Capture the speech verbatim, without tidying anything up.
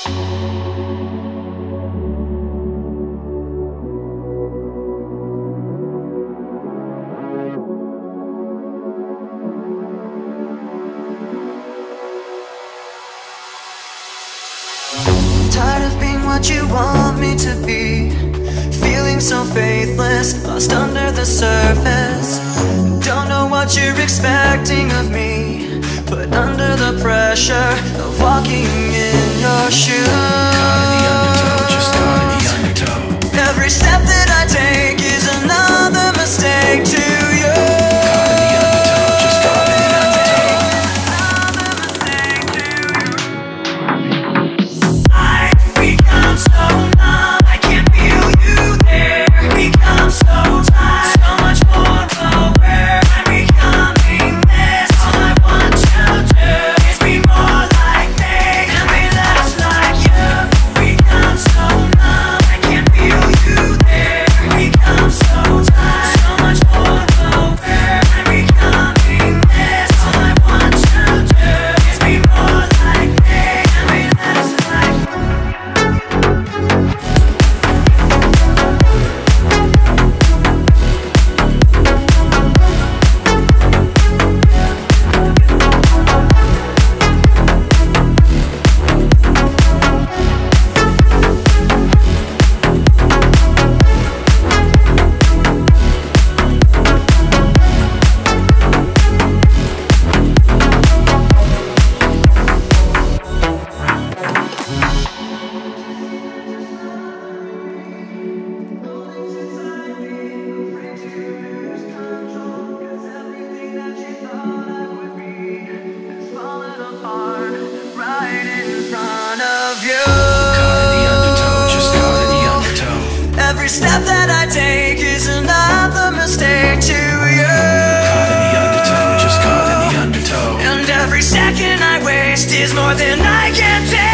Tired of being what you want me to be, feeling so faithless, lost under the surface. Don't know what you're expecting of me, but under the pressure of walking in your shoes, caught in the undertow, just caught in the undertow. Every step that I take is another mistake to you. Caught in the undertow, just caught in the undertow. I become so numb, I can't feel you there. Become so tired, so much more aware. I'm becoming this. All I want to do is be more like me and be less like you. Become so numb, I can't feel you there. Become so tired, so much more aware. I'm becoming this. All I want to do is be more like me and be less like you. Every step that I take is another mistake to you. Caught in the undertow, just caught in the undertow. And every second I waste is more than I can take.